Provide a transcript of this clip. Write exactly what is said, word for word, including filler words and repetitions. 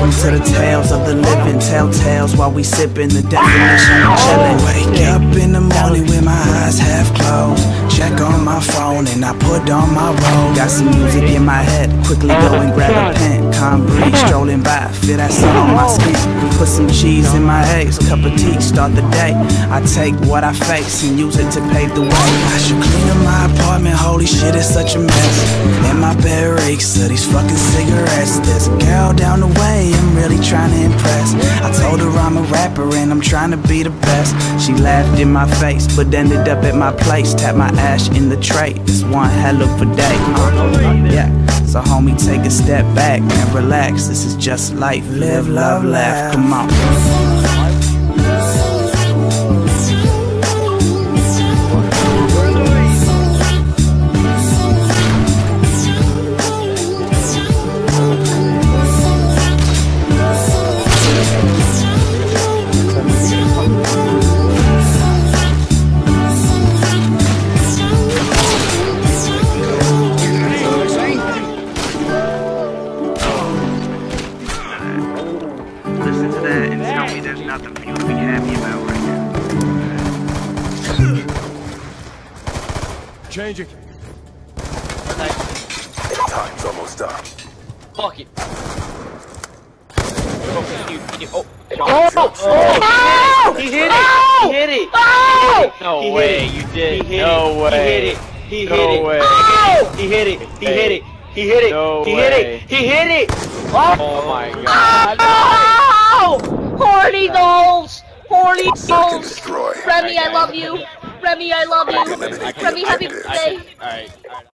Welcome to the tales of the living, telltales while we sipping the definition of chillin'. Wake up in the morning with my eyes half closed, check on my phone and I put on my robe. Got some music in my head, quickly go and grab a pen. Calm breeze strolling by, feel that sun on my skin. Put some cheese in my eggs, cup of tea, start the day. I take what I face and use it to pave the way. I should clean up my apartment, holy shit, it's such a mess. And my bed reeks of these fucking cigarettes. There's a girl down the way, I'm really trying to impress. I told her I'm a rapper and I'm trying to be the best. She laughed in my face, but ended up at my place. Tapped my ash in the tray, it's one hell of a day. uh, Yeah, so homie, take a step back and relax. This is just life, live, love, laugh, come on. Listen to that and tell me there's nothing for you to be happy about right now. Changing. Time's almost up. Fuck it. Oh, Oh! Oh! he hit it! Oh! He hit it! Oh! No He way, hit it. you did. He hit No it. way. He hit it. He No hit it. way. Oh! He hit it. He hit it. He hit it. No he way. hit it. He hit it. Oh! Oh my god. Oh! Horny dolls! Horny Search and dolls! destroy. Remy, I love you. Remy, I love you. Eliminate the Remy, happy objectives. birthday. Alright, alright.